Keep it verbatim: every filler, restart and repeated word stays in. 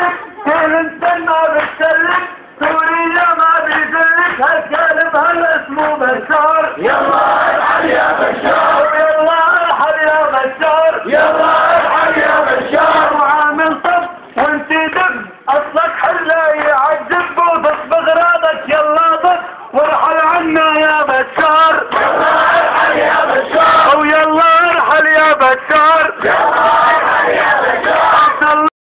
يذلك كل ما بتسلك سوريا ما بيذلك هالكلب هالاسمه بشار. يلا افعل يا بشار.